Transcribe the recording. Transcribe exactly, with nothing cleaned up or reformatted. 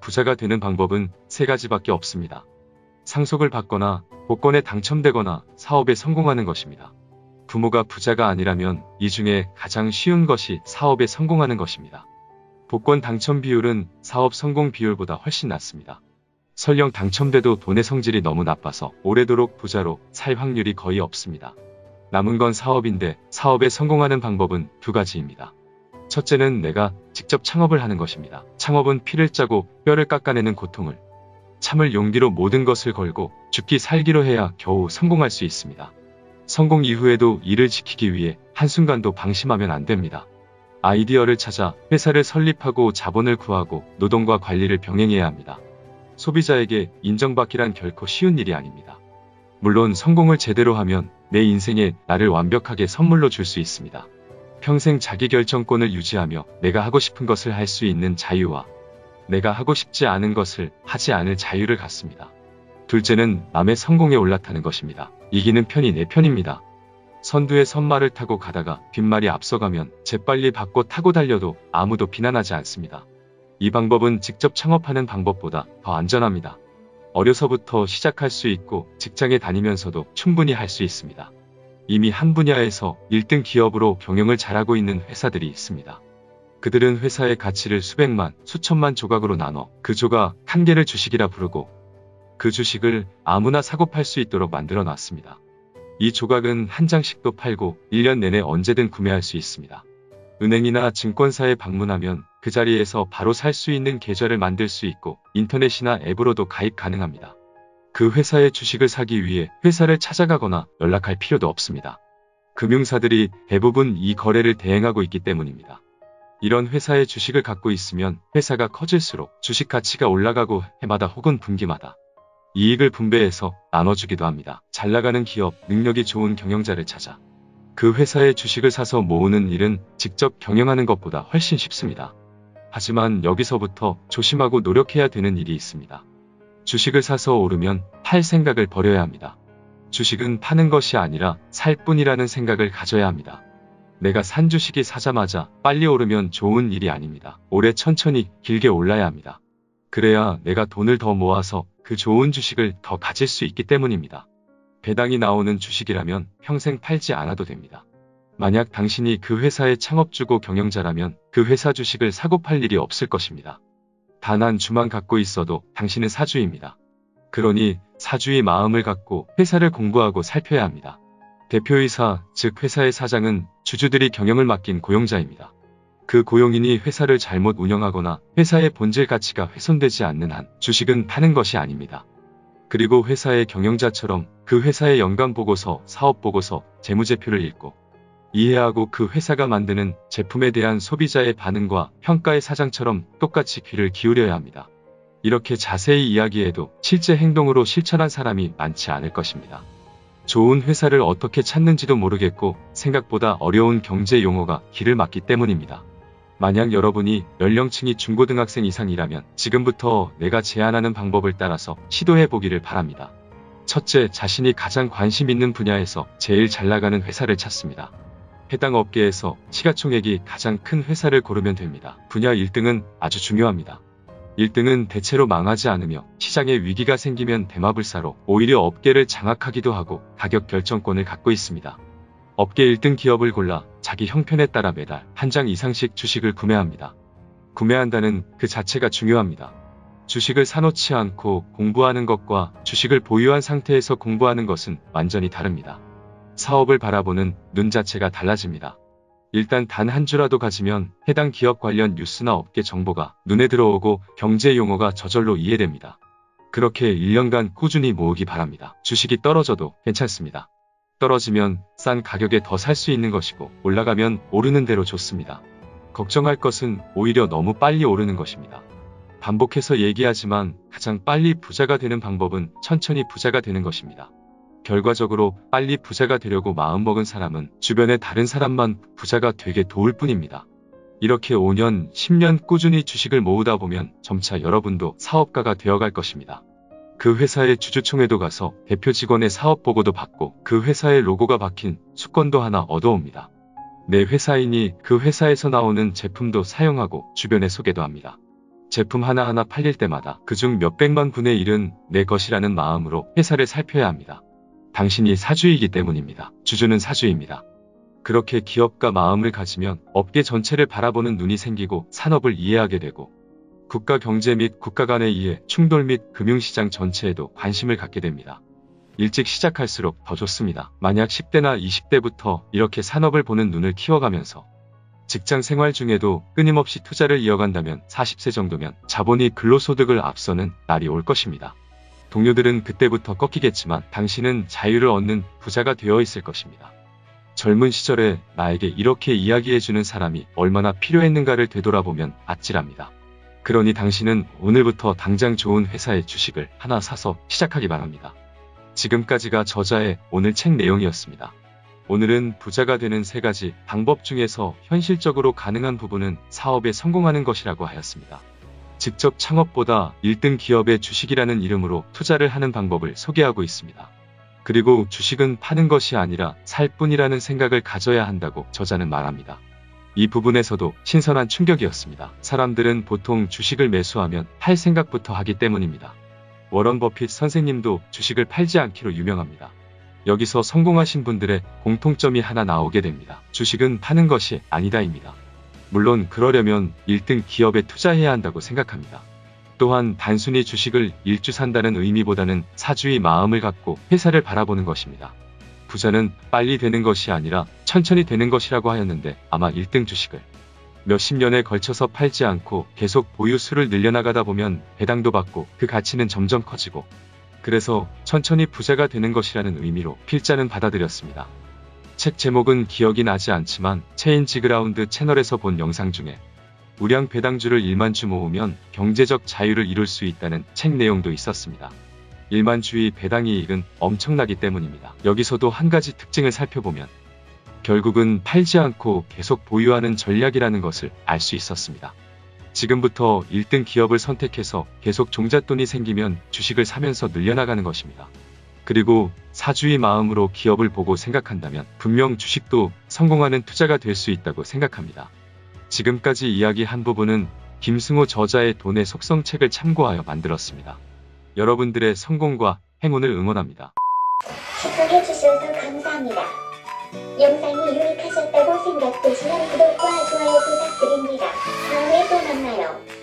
부자가 되는 방법은 세 가지밖에 없습니다. 상속을 받거나 복권에 당첨되거나 사업에 성공하는 것입니다. 부모가 부자가 아니라면 이 중에 가장 쉬운 것이 사업에 성공하는 것입니다. 복권 당첨 비율은 사업 성공 비율보다 훨씬 낮습니다. 설령 당첨돼도 돈의 성질이 너무 나빠서 오래도록 부자로 살 확률이 거의 없습니다. 남은 건 사업인데 사업에 성공하는 방법은 두 가지입니다. 첫째는 내가 직접 창업을 하는 것입니다. 창업은 피를 짜고 뼈를 깎아내는 고통을 참을 용기로 모든 것을 걸고 죽기 살기로 해야 겨우 성공할 수 있습니다. 성공 이후에도 이를 지키기 위해 한순간도 방심하면 안 됩니다. 아이디어를 찾아 회사를 설립하고 자본을 구하고 노동과 관리를 병행해야 합니다. 소비자에게 인정받기란 결코 쉬운 일이 아닙니다. 물론 성공을 제대로 하면 내 인생에 나를 완벽하게 선물로 줄 수 있습니다. 평생 자기결정권을 유지하며 내가 하고 싶은 것을 할 수 있는 자유와 내가 하고 싶지 않은 것을 하지 않을 자유를 갖습니다. 둘째는 남의 성공에 올라타는 것입니다. 이기는 편이 내 편입니다. 선두에 선마를 타고 가다가 뒷말이 앞서가면 재빨리 바꿔 타고 달려도 아무도 비난하지 않습니다. 이 방법은 직접 창업하는 방법보다 더 안전합니다. 어려서부터 시작할 수 있고 직장에 다니면서도 충분히 할 수 있습니다. 이미 한 분야에서 일 등 기업으로 경영을 잘하고 있는 회사들이 있습니다. 그들은 회사의 가치를 수백만, 수천만 조각으로 나눠 그 조각 한 개를 주식이라 부르고 그 주식을 아무나 사고 팔 수 있도록 만들어 놨습니다. 이 조각은 한 장씩도 팔고 일 년 내내 언제든 구매할 수 있습니다. 은행이나 증권사에 방문하면 그 자리에서 바로 살 수 있는 계좌를 만들 수 있고 인터넷이나 앱으로도 가입 가능합니다. 그 회사의 주식을 사기 위해 회사를 찾아가거나 연락할 필요도 없습니다. 금융사들이 대부분 이 거래를 대행하고 있기 때문입니다. 이런 회사의 주식을 갖고 있으면 회사가 커질수록 주식 가치가 올라가고 해마다 혹은 분기마다 이익을 분배해서 나눠주기도 합니다. 잘 나가는 기업, 능력이 좋은 경영자를 찾아 그 회사의 주식을 사서 모으는 일은 직접 경영하는 것보다 훨씬 쉽습니다. 하지만 여기서부터 조심하고 노력해야 되는 일이 있습니다. 주식을 사서 오르면 팔 생각을 버려야 합니다. 주식은 파는 것이 아니라 살 뿐이라는 생각을 가져야 합니다. 내가 산 주식이 사자마자 빨리 오르면 좋은 일이 아닙니다. 오래 천천히 길게 올라야 합니다. 그래야 내가 돈을 더 모아서 그 좋은 주식을 더 가질 수 있기 때문입니다. 배당이 나오는 주식이라면 평생 팔지 않아도 됩니다. 만약 당신이 그 회사의 창업주고 경영자라면 그 회사 주식을 사고 팔 일이 없을 것입니다. 단 한 주만 갖고 있어도 당신은 사주입니다. 그러니 사주의 마음을 갖고 회사를 공부하고 살펴야 합니다. 대표이사, 즉 회사의 사장은 주주들이 경영을 맡긴 고용자입니다. 그 고용인이 회사를 잘못 운영하거나 회사의 본질 가치가 훼손되지 않는 한 주식은 파는 것이 아닙니다. 그리고 회사의 경영자처럼 그 회사의 연간보고서, 사업보고서, 재무제표를 읽고 이해하고 그 회사가 만드는 제품에 대한 소비자의 반응과 평가의 사장처럼 똑같이 귀를 기울여야 합니다. 이렇게 자세히 이야기해도 실제 행동으로 실천한 사람이 많지 않을 것입니다. 좋은 회사를 어떻게 찾는지도 모르겠고 생각보다 어려운 경제 용어가 길을 막기 때문입니다. 만약 여러분이 연령층이 중고등학생 이상이라면 지금부터 내가 제안하는 방법을 따라서 시도해 보기를 바랍니다. 첫째, 자신이 가장 관심 있는 분야에서 제일 잘 나가는 회사를 찾습니다. 해당 업계에서 시가총액이 가장 큰 회사를 고르면 됩니다. 분야 일 등은 아주 중요합니다. 일 등은 대체로 망하지 않으며 시장에 위기가 생기면 대마불사로 오히려 업계를 장악하기도 하고 가격 결정권을 갖고 있습니다. 업계 일 등 기업을 골라 자기 형편에 따라 매달 한 장 이상씩 주식을 구매합니다. 구매한다는 그 자체가 중요합니다. 주식을 사놓지 않고 공부하는 것과 주식을 보유한 상태에서 공부하는 것은 완전히 다릅니다. 사업을 바라보는 눈 자체가 달라집니다. 일단 단 한 주라도 가지면 해당 기업 관련 뉴스나 업계 정보가 눈에 들어오고 경제 용어가 저절로 이해됩니다. 그렇게 일 년간 꾸준히 모으기 바랍니다. 주식이 떨어져도 괜찮습니다. 떨어지면 싼 가격에 더 살 수 있는 것이고 올라가면 오르는 대로 좋습니다. 걱정할 것은 오히려 너무 빨리 오르는 것입니다. 반복해서 얘기하지만 가장 빨리 부자가 되는 방법은 천천히 부자가 되는 것입니다. 결과적으로 빨리 부자가 되려고 마음먹은 사람은 주변의 다른 사람만 부자가 되게 도울 뿐입니다. 이렇게 오 년, 십 년 꾸준히 주식을 모으다 보면 점차 여러분도 사업가가 되어갈 것입니다. 그 회사의 주주총회도 가서 대표 직원의 사업 보고도 받고 그 회사의 로고가 박힌 수건도 하나 얻어옵니다. 내 회사인이 그 회사에서 나오는 제품도 사용하고 주변에 소개도 합니다. 제품 하나하나 팔릴 때마다 그중 몇백만 분의 일은 내 것이라는 마음으로 회사를 살펴야 합니다. 당신이 사주이기 때문입니다. 주주는 사주입니다. 그렇게 기업가 마음을 가지면 업계 전체를 바라보는 눈이 생기고 산업을 이해하게 되고 국가 경제 및 국가 간의 이해, 충돌 및 금융시장 전체에도 관심을 갖게 됩니다. 일찍 시작할수록 더 좋습니다. 만약 십 대나 이십 대부터 이렇게 산업을 보는 눈을 키워가면서 직장 생활 중에도 끊임없이 투자를 이어간다면 사십 세 정도면 자본이 근로소득을 앞서는 날이 올 것입니다. 동료들은 그때부터 꺾이겠지만 당신은 자유를 얻는 부자가 되어 있을 것입니다. 젊은 시절에 나에게 이렇게 이야기해주는 사람이 얼마나 필요했는가를 되돌아보면 아찔합니다. 그러니 당신은 오늘부터 당장 좋은 회사의 주식을 하나 사서 시작하기 바랍니다. 지금까지가 저자의 오늘 책 내용이었습니다. 오늘은 부자가 되는 세 가지 방법 중에서 현실적으로 가능한 부분은 사업에 성공하는 것이라고 하였습니다. 직접 창업보다 일 등 기업의 주식이라는 이름으로 투자를 하는 방법을 소개하고 있습니다. 그리고 주식은 파는 것이 아니라 살 뿐이라는 생각을 가져야 한다고 저자는 말합니다. 이 부분에서도 신선한 충격이었습니다. 사람들은 보통 주식을 매수하면 팔 생각부터 하기 때문입니다. 워런 버핏 선생님도 주식을 팔지 않기로 유명합니다. 여기서 성공하신 분들의 공통점이 하나 나오게 됩니다. 주식은 파는 것이 아니다입니다. 물론 그러려면 일 등 기업에 투자해야 한다고 생각합니다. 또한 단순히 주식을 일주산다는 의미보다는 사주의 마음을 갖고 회사를 바라보는 것입니다. 부자는 빨리 되는 것이 아니라 천천히 되는 것이라고 하였는데 아마 일 등 주식을 몇십 년에 걸쳐서 팔지 않고 계속 보유수를 늘려나가다 보면 배당도 받고 그 가치는 점점 커지고 그래서 천천히 부자가 되는 것이라는 의미로 필자는 받아들였습니다. 책 제목은 기억이 나지 않지만 체인지그라운드 채널에서 본 영상 중에 우량 배당주를 일만 주 모으면 경제적 자유를 이룰 수 있다는 책 내용도 있었습니다. 일만 주의 배당 이익은 엄청나기 때문입니다. 여기서도 한 가지 특징을 살펴보면 결국은 팔지 않고 계속 보유하는 전략이라는 것을 알 수 있었습니다. 지금부터 일 등 기업을 선택해서 계속 종잣돈이 생기면 주식을 사면서 늘려나가는 것입니다. 그리고 사주의 마음으로 기업을 보고 생각한다면 분명 주식도 성공하는 투자가 될 수 있다고 생각합니다. 지금까지 이야기한 부분은 김승호 저자의 돈의 속성 책을 참고하여 만들었습니다. 여러분들의 성공과 행운을 응원합니다. 시청해주셔서 감사합니다. 영상이 유익하셨다고 생각되시면 구독과 좋아요 부탁드립니다. 다음에 또 만나요.